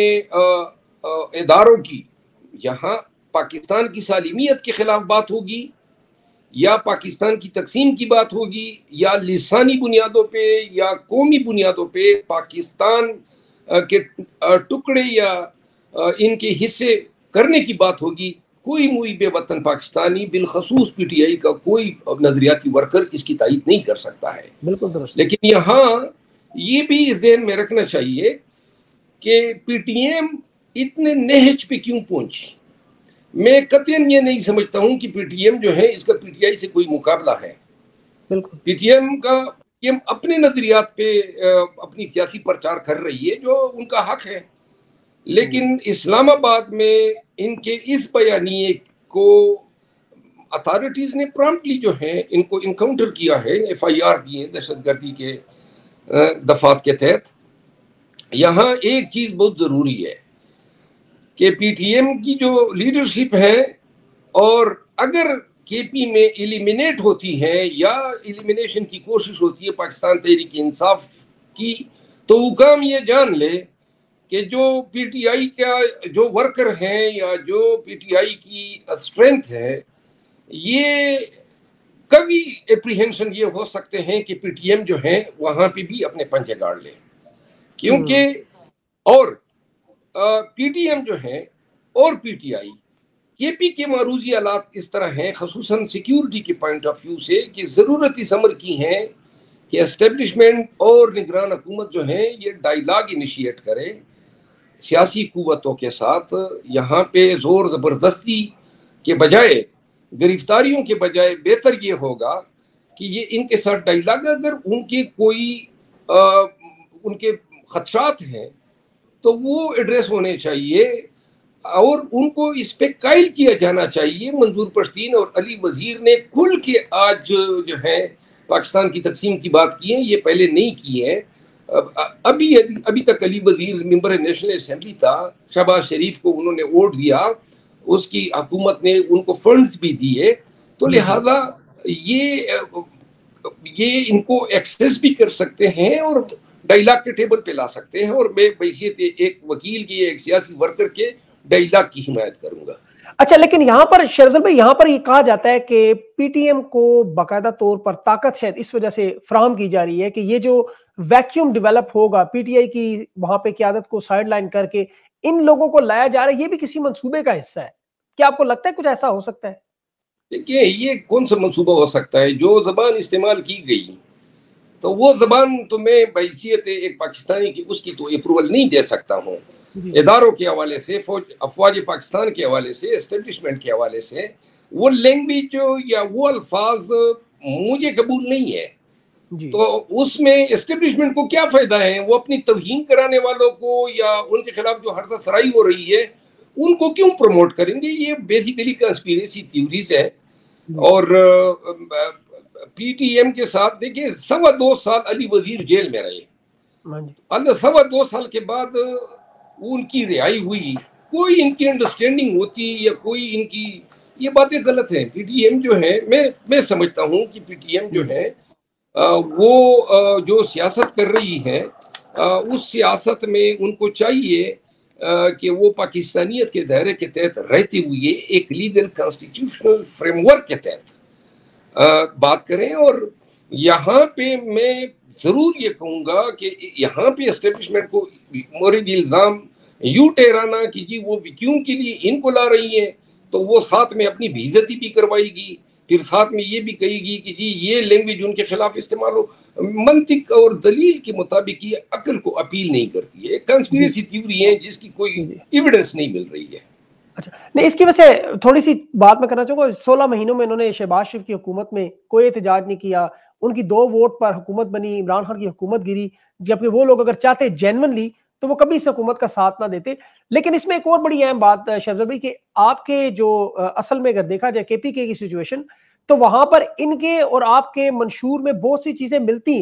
اداروں کی، یہاں پاکستان کی سالمیت کے خلاف بات ہوگی یا پاکستان کی تقسیم کی بات ہوگی یا لسانی بنیادوں پہ یا قومی بنیادوں پہ پاکستان کے ٹکڑے یا ان کے حصے کرنے کی بات ہوگی، کوئی محب وطن پاکستانی بالخصوص پی ٹی آئی کا کوئی نظریاتی ورکر اس کی تائید نہیں کر سکتا ہے۔ بالکل درست۔ لیکن یہاں یہ بھی ذہن میں رکھنا چاہیے کہ پی ٹی ایم اتنے نہج پہ کیوں پہنچی۔ میں قطعاً یہ نہیں سمجھتا ہوں کہ پی ٹی ایم جو ہے اس کا پی ٹی آئی سے کوئی مقابلہ ہے۔ بالکل پی ٹی ایم کا پی ایم اپنے نظریات پہ اپنی سیاسی پرچار کر رہی ہے جو ان کا حق ہے، لیکن اسلام آباد میں ان کے اس بیانیے کو اتھارٹیز نے پرامپٹلی جو ہے ان کو انکاؤنٹر کیا ہے، ایف آئی آر دیے دہشت گردی کے دفعات کے تحت۔ یہاں ایک چیز بہت ضروری ہے کہ پی ٹی ایم کی جو لیڈرشپ ہے، اور اگر کے پی میں ایلیمینیٹ ہوتی ہے یا ایلیمینیشن کی کوشش ہوتی ہے پاکستان تحریک انصاف کی، تو حکام یہ جان لے کہ جو پی ٹی آئی کا جو ورکر ہیں یا جو پی ٹی آئی کی اسٹرینتھ ہے، یہ کبھی اپریہنشن یہ ہو سکتے ہیں کہ پی ٹی ایم جو ہے وہاں پہ بھی اپنے پنجے گاڑ لے، کیونکہ اور پی ٹی ایم جو ہے اور پی ٹی آئی کے پی کے معروضی حالات اس طرح ہیں، خصوصاً سیکیورٹی کے پوائنٹ آف ویو سے، کہ ضرورت اس امر کی ہے کہ اسٹیبلشمنٹ اور نگران حکومت جو ہے یہ ڈائیلاگ انیشیٹ کرے سیاسی قوتوں کے ساتھ۔ یہاں پہ زور زبردستی کے بجائے، گرفتاریوں کے بجائے بہتر یہ ہوگا کہ یہ ان کے ساتھ ڈائیلاگ، اگر ان کے کوئی آ, ان کے خدشات ہیں تو وہ ایڈریس ہونے چاہیے اور ان کو اس پہ قائل کیا جانا چاہیے۔ منظور پشتین اور علی وزیر نے کھل کے آج جو ہے پاکستان کی تقسیم کی بات کی ہے، یہ پہلے نہیں کی ہے۔ ابھی ابھی تک علی وزیر ممبر نیشنل اسمبلی تھا، شہباز شریف کو انہوں نے ووٹ دیا، اس کی حکومت نے ان کو فنڈز بھی دیے، تو لہذا یہ یہ ان کو ایکسیس بھی کر سکتے ہیں اور ڈائیلاگ کے ٹیبل پہ لا سکتے ہیں، اور میں بحیثیت ایک وکیل کی، ایک سیاسی ورکر کے ڈائیلاگ کی حمایت کروں گا۔ اچھا، لیکن یہاں پر شیخ افضل بھائی، یہاں پر یہ کہا جاتا ہے کہ پی ٹی ایم کو باقاعدہ طور پر طاقت شاید اس وجہ سے فراہم کی جا رہی ہے کہ یہ جو ویکیوم ڈیولپ ہوگا پی ٹی آئی کی وہاں پہ قیادت کو سائیڈ لائن کر کے ان لوگوں کو لایا جا رہا ہے، یہ بھی کسی منصوبے کا حصہ ہے۔ کیا آپ کو لگتا ہے کچھ ایسا ہو سکتا ہے؟ دیکھیے، یہ کون سا منصوبہ ہو سکتا ہے؟ جو زبان استعمال کی گئی تو وہ زبان تو میں بحیثیت ایک پاکستانی کی اس کی تو اپروول نہیں دے سکتا ہوں۔ اداروں کے حوالے سے، فوج افواج پاکستان کے حوالے سے، اسٹیبلشمنٹ کے حوالے سے وہ لینگویج یا وہ الفاظ مجھے قبول نہیں ہے۔ تو اس میں اسٹیبلشمنٹ کو کیا فائدہ ہے؟ وہ اپنی توہین کرانے والوں کو یا ان کے خلاف جو حرکت سرائی ہو رہی ہے ان کو کیوں پروموٹ کریں گے؟ یہ بیسیکلی کنسپیریسی تھیوریز ہے۔ اور پی ٹی ایم کے ساتھ دیکھیں، سوا دو سال علی وزیر جیل میں رہے، سوا دو سال کے بعد ان کی رہائی ہوئی، کوئی ان کی انڈرسٹینڈنگ ہوتی یا کوئی ان کی، یہ باتیں غلط ہیں۔ پی ٹی ایم جو ہے، میں میں سمجھتا ہوں کہ پی ٹی ایم جو ہے وہ جو سیاست کر رہی ہے اس سیاست میں ان کو چاہیے کہ وہ پاکستانیت کے دائرے کے تحت رہتے ہوئے ایک لیگل کانسٹیٹیوشنل فریم ورک کے تحت بات کریں۔ اور یہاں پہ میں ضرور یہ کہوں گا کہ یہاں پہ اسٹیبلشمنٹ کو مورد الزام یوں ٹھہرانا کہ جی وہ کیوں کے لیے ان کو لا رہی ہیں، تو وہ ساتھ میں اپنی بے عزتی بھی کروائے گی، پھر ساتھ میں یہ بھی کہے گی کہ جی یہ لینگویج ان کے خلاف استعمال ہو۔ منطق اور دلیل کے مطابق یہ عقل کو اپیل نہیں کرتی ہے، کنسپیریسی تھیوری ہے جس کی کوئی ایویڈنس نہیں مل رہی ہے۔ اچھا نہیں، اس کی وجہ سے تھوڑی سی بات میں کرنا چاہوں گا، سولہ مہینوں میں انہوں نے شہباز شریف کی حکومت میں کوئی احتجاج نہیں کیا، ان کی دو ووٹ پر حکومت بنی، عمران خان کی حکومت گری، جبکہ وہ لوگ اگر چاہتے جینونلی تو وہ کبھی اس حکومت کا ساتھ نہ دیتے۔ لیکن اس میں ایک اور بڑی اہم بات شیخ افضل بھائی کہ آپ کے جو اصل میں اگر دیکھا جائے کے پی کے کی سچویشن، تو وہاں پر ان کے اور آپ کے منشور میں بہت سی چیزیں ملتی ہیں۔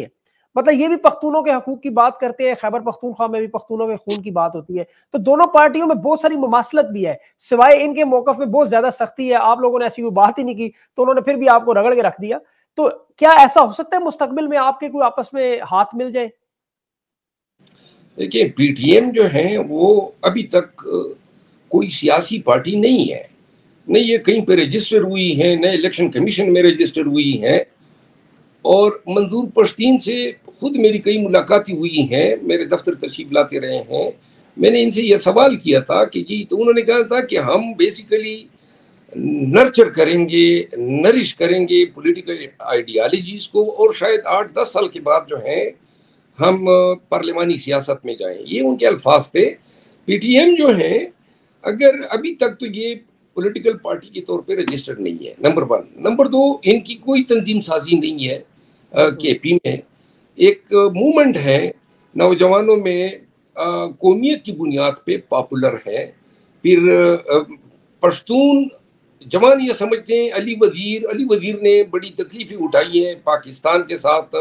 مطلب یہ بھی پختونوں کے حقوق کی بات کرتے ہیں، خیبر پختونخوا میں بھی پختونوں کے خون کی بات ہوتی ہے، تو دونوں پارٹیوں میں بہت ساری مماثلت بھی ہے، سوائے ان کے موقف میں بہت زیادہ سختی ہے، آپ لوگوں نے ایسی کوئی بات ہی نہیں کی تو انہوں نے پھر بھی آپ کو رگڑ کے رکھ دیا. تو کیا ایسا ہو سکتا ہے مستقبل میں آپ کے کوئی آپس میں ہاتھ مل جائے؟ دیکھیں پی ٹی ایم جو ہیں وہ ابھی تک کوئی سیاسی پارٹی نہیں ہے، نہ یہ کہیں پہ رجسٹر ہوئی ہیں، نہ الیکشن کمیشن میں رجسٹر ہوئی ہیں، اور منظور پشتین سے خود میری کئی ملاقاتیں ہوئی ہیں، میرے دفتر تشریف لاتے رہے ہیں. میں نے ان سے یہ سوال کیا تھا کہ جی، تو انہوں نے کہا تھا کہ ہم بیسیکلی نرچر کریں گے، نرش کریں گے پولیٹیکل آئیڈیالوجیز کو، اور شاید آٹھ دس سال کے بعد جو ہیں ہم پارلیمانی سیاست میں جائیں. یہ ان کے الفاظ تھے. پی ٹی ایم جو ہیں اگر ابھی تک تو یہ پولیٹیکل پارٹی کے طور پہ رجسٹرڈ نہیں ہے، نمبر ون. نمبر دو، ان کی کوئی تنظیم سازی نہیں ہے. کے پی میں ایک موومنٹ ہے نوجوانوں میں، قومیت کی بنیاد پہ پاپولر ہے. پھر پشتون جوان یہ سمجھتے ہیں علی وزیر علی وزیر نے بڑی تکلیفیں اٹھائی ہیں پاکستان کے ساتھ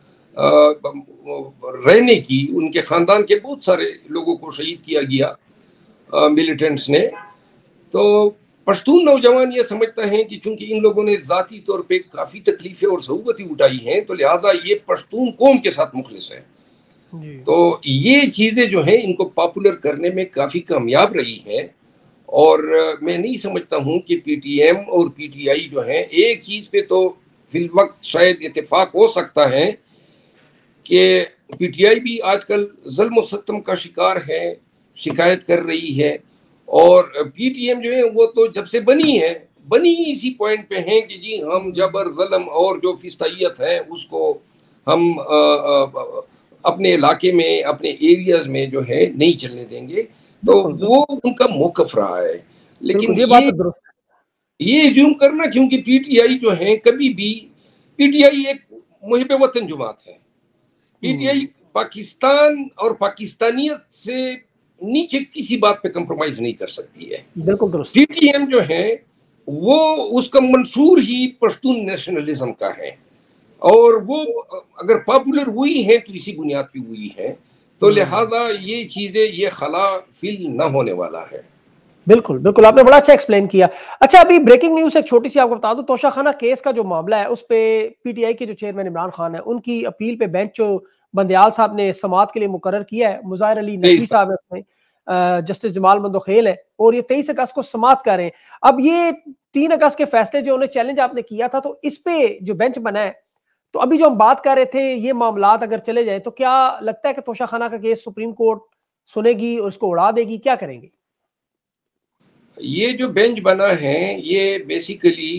رہنے کی، ان کے خاندان کے بہت سارے لوگوں کو شہید کیا گیا ملیٹنٹس نے. تو پشتون نوجوان یہ سمجھتا ہے کہ چونکہ ان لوگوں نے ذاتی طور پہ کافی تکلیفیں اور صعوبتیں اٹھائی ہیں تو لہٰذا یہ پشتون قوم کے ساتھ مخلص ہے. تو یہ چیزیں جو ہیں ان کو پاپولر کرنے میں کافی کامیاب رہی ہیں، اور میں نہیں سمجھتا ہوں کہ پی ٹی ایم اور پی ٹی آئی جو ہیں، ایک چیز پہ تو فی الوقت شاید اتفاق ہو سکتا ہے کہ پی ٹی آئی بھی آج کل ظلم و ستم کا شکار ہے، شکایت کر رہی ہے، اور پی ٹی ایم جو ہے وہ تو جب سے بنی ہے بنی اسی پوائنٹ پہ ہیں کہ جی ہم جبر ظلم اور جو فسطائیت ہے اس کو ہم اپنے علاقے میں، اپنے ایریاز میں جو ہے نہیں چلنے دیں گے. تو وہ ان کا موقف رہا ہے. لیکن یہ یہ زیوم کرنا، کیونکہ پی ٹی آئی جو ہیں کبھی بھی، پی ٹی آئی ایک محب وطن جماعت ہے. پی ٹی آئی پاکستان اور پاکستانیت سے نیچے کسی بات پہ کمپرومائز نہیں کر سکتی ہے. بالکل درست. پی ٹی ایم جو ہے وہ اس کا منشور ہی پشتون نیشنلزم کا ہے، اور وہ اگر پاپولر ہوئی ہیں تو اسی بنیاد پہ ہوئی ہے. تو لہذا یہ چیزیں، یہ خلا فل نہ ہونے والا ہے. بالکل بالکل، آپ نے بڑا اچھا ایکسپلین کیا. اچھا، ابھی بریکنگ نیوز ایک چھوٹی سی آپ کو بتا دوں، توشہ خانہ کیس کا جو معاملہ ہے اس پہ پی ٹی آئی کے جو چیئرمین عمران خان ہیں ان کی اپیل پہ بینچ جو بندیال صاحب نے سماعت کے لیے مقرر کیا ہے، مظاہر علی نقوی صاحب ہیں، جسٹس جمال مندوخیل ہے، اور یہ تیئیس اگست کو سماعت کر رہے ہیں. اب یہ تین اگست کے فیصلے جو انہیں چیلنج آپ نے کیا تھا، تو اس پہ جو بینچ بنا ہے، تو ابھی جو ہم بات کر رہے تھے یہ معاملات اگر چلے جائیں تو کیا لگتا ہے کہ توشہ خانہ کا کیس سپریم کورٹ سنے گی اور اس کو اڑا دے گی؟ کیا کریں گے؟ یہ جو بینچ بنا ہے یہ بیسیکلی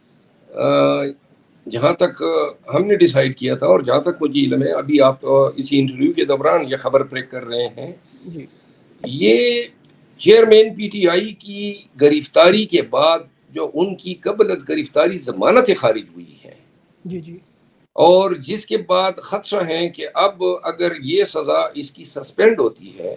جہاں تک ہم نے ڈیسائیڈ کیا تھا، اور جہاں تک مجھے علم ہے، ابھی آپ اسی انٹرویو کے دوران یہ خبر بریک کر رہے ہیں، جی، یہ چیئرمین پی ٹی آئی کی گرفتاری کے بعد جو ان کی قبل از گرفتاری ضمانتیں خارج ہوئی ہیں، جی جی، اور جس کے بعد خدشہ ہے کہ اب اگر یہ سزا اس کی سسپینڈ ہوتی ہے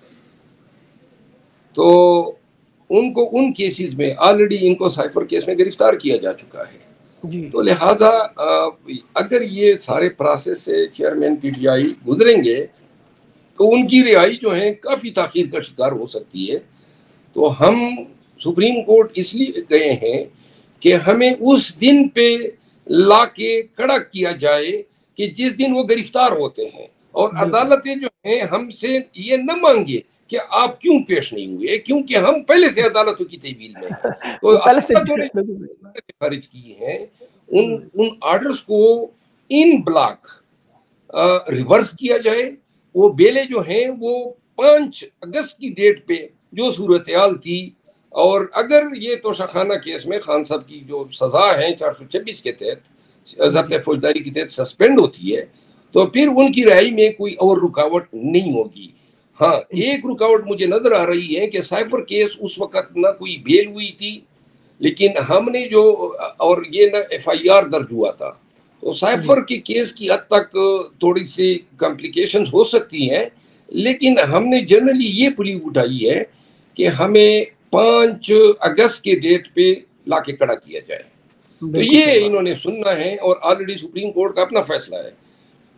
تو ان کو ان کیسز میں آلریڈی ان کو سائفر کیس میں گرفتار کیا جا چکا ہے. جی، تو لہٰذا اگر یہ سارے پروسیس سے چیئرمین پی ٹی آئی گزریں گے تو ان کی رہائی جو ہے کافی تاخیر کا شکار ہو سکتی ہے. تو ہم سپریم کورٹ اس لیے گئے ہیں کہ ہمیں اس دن پہ لا کے کڑا کیا جائے کہ جس دن وہ گرفتار ہوتے ہیں، اور عدالتیں جو ہیں ہم سے یہ نہ مانگے کہ آپ کیوں پیش نہیں ہوئے، کیونکہ ہم پہلے سے عدالتوں کی تحویل میں ہیں. تو عدالتوں نے خارج کی ہیں ان ان آرڈرز کو ان بلاک ریورس کیا جائے. وہ بیلے جو ہیں وہ پانچ اگست کی ڈیٹ پہ جو صورتحال تھی، اور اگر یہ توشہ خانہ کیس میں خان صاحب کی جو سزا ہے چار سو چھبیس کے تحت ضابطۂ فوجداری کے تحت سسپینڈ ہوتی ہے، تو پھر ان کی رہائی میں کوئی اور رکاوٹ نہیں ہوگی. ہاں، ایک رکاوٹ مجھے نظر آ رہی ہے کہ سائفر کیس اس وقت نہ کوئی بیل ہوئی تھی، لیکن ہم نے جو، اور یہ نہ ایف آئی آر درج ہوا تھا، تو سائفر کے کیس کی حد تک تھوڑی سی کمپلیکیشنز ہو سکتی ہیں. لیکن ہم نے جنرلی یہ پلی اٹھائی ہے کہ ہمیں پانچ اگست کے ڈیٹ پہ لا کے کڑا کیا جائے. تو یہ انہوں نے سننا ہے، اور آلریڈی سپریم کورٹ کا اپنا فیصلہ ہے.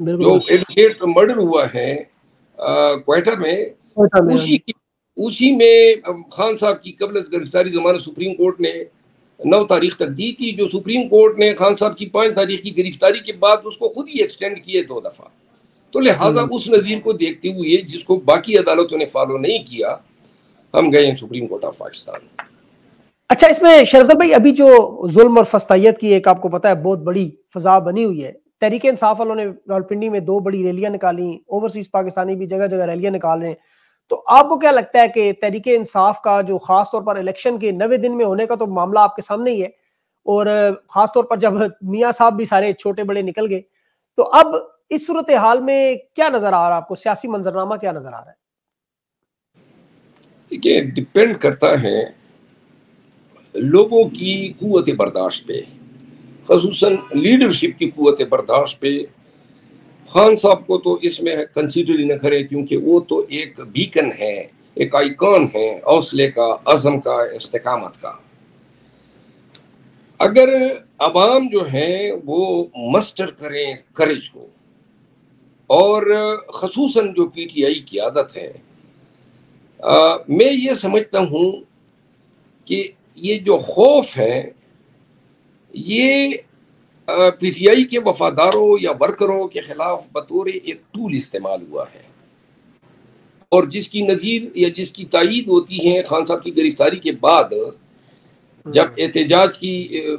جو ایڈوکیٹ مرڈر ہوا ہے کوئٹہ میں، اسی اسی میں خان صاحب کی قبل از گرفتاری ضمانت سپریم کورٹ نے نو تاریخ تک دی تھی، جو سپریم کورٹ نے خان صاحب کی پانچ تاریخ کی گرفتاری کے بعد اس کو خود ہی ایکسٹینڈ کیے دو دفعہ. تو لہٰذا اس نظیر کو دیکھتے ہوئے، جس کو باقی عدالتوں نے فالو نہیں کیا، ہم گئے ہیں سپریم کورٹ آف پاکستان. اچھا، اس میں شریف افضل بھائی ابھی جو ظلم اور فسطائیت کی ایک آپ کو پتا ہے بہت بڑی فضا بنی ہوئی ہے، تحریک انصاف والوں نے راولپنڈی میں دو بڑی ریلیاں نکالی، اوورسیز پاکستانی بھی جگہ جگہ ریلیاں نکال رہے ہیں، تو آپ کو کیا لگتا ہے کہ تحریک انصاف کا جو خاص طور پر الیکشن کے نوے دن میں ہونے کا تو معاملہ آپ کے سامنے ہی ہے، اور خاص طور پر جب میاں صاحب بھی سارے چھوٹے بڑے نکل گئے، تو اب اس صورتحال میں کیا نظر آ رہا ہے آپ کو، سیاسی منظرنامہ کیا نظر آ رہا ہے؟ دیکھیے، ڈپینڈ کرتا ہے لوگوں کی قوت برداشت پہ، خصوصاً لیڈرشپ کی قوت برداشت پہ. خان صاحب کو تو اس میں کنسیڈر ہی نہ کرے، کیونکہ وہ تو ایک بیکن ہے، ایک آئیکن ہے حوصلے کا، عزم کا، استقامت کا. اگر عوام جو ہیں وہ مسٹر کریں کریج کو، اور خصوصاً جو پی ٹی آئی کی عادت ہے، آ, میں یہ سمجھتا ہوں کہ یہ جو خوف ہے یہ پی ٹی آئی کے وفاداروں یا ورکروں کے خلاف بطور ایک ٹول استعمال ہوا ہے، اور جس کی نظیر یا جس کی تائید ہوتی ہے خان صاحب کی گرفتاری کے بعد، جب احتجاج کی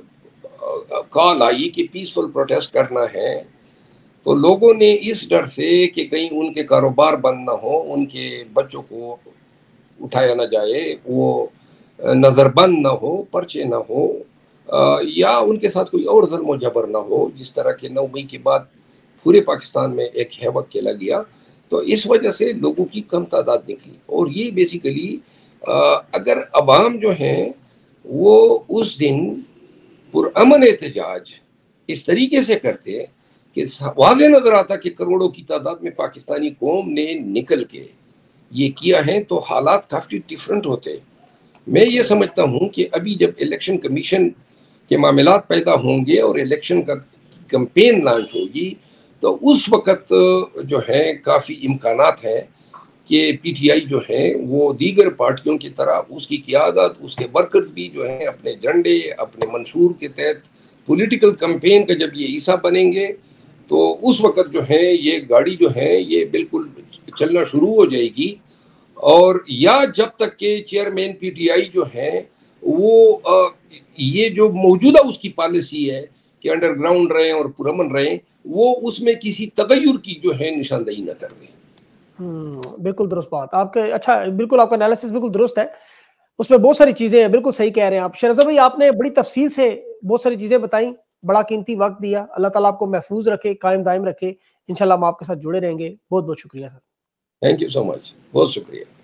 کال آئی کہ پیسفل پروٹیسٹ کرنا ہے، تو لوگوں نے اس ڈر سے کہ کہیں ان کے کاروبار بند نہ ہو، ان کے بچوں کو اٹھایا نہ جائے، وہ نظر بند نہ ہو، پرچے نہ ہو، یا ان کے ساتھ کوئی اور ظلم و جبر نہ ہو، جس طرح کہ نو مئی کے بعد پورے پاکستان میں ایک ہیوک کھیلا گیا، تو اس وجہ سے لوگوں کی کم تعداد نکلی. اور یہ بیسیکلی اگر عوام جو ہیں وہ اس دن پرامن احتجاج اس طریقے سے کرتے کہ واضح نظر آتا کہ کروڑوں کی تعداد میں پاکستانی قوم نے نکل کے یہ کیا ہے، تو حالات کافی ڈیفرنٹ ہوتے. میں یہ سمجھتا ہوں کہ ابھی جب الیکشن کمیشن کے معاملات پیدا ہوں گے اور الیکشن کا کمپین لانچ ہوگی، تو اس وقت جو ہے کافی امکانات ہیں کہ پی ٹی آئی جو ہے وہ دیگر پارٹیوں کی طرح اس کی قیادت، اس کے ورکرز بھی جو ہیں اپنے جھنڈے، اپنے منشور کے تحت پولیٹیکل کمپین کا جب یہ حصہ بنیں گے، تو اس وقت جو ہے یہ گاڑی جو ہے یہ بالکل چلنا شروع ہو جائے گی. اور یا جب تک کہ چیئرمین پی ٹی آئی جو ہیں وہ یہ جو موجودہ اس کی پالیسی ہے کہ انڈر گراؤنڈ رہیں اور پرامن رہیں، وہ اس میں کسی تغیر کی جو ہے نشاندہی نہ کر دیں. بالکل درست بات آپ کے. اچھا، بالکل آپ کا انالیسس بالکل درست ہے، اس میں بہت ساری چیزیں ہیں، بالکل صحیح کہہ رہے ہیں آپ. شریف افضل بھائی، آپ نے بڑی تفصیل سے بہت ساری چیزیں بتائیں، بڑا قیمتی وقت دیا. اللہ تعالیٰ آپ کو محفوظ رکھے، قائم دائم رکھے. انشاءاللہ ہم آپ کے ساتھ جڑے رہیں گے. بہت بہت شکریہ سر. تھینک یو سو مچ، بہت شکریہ.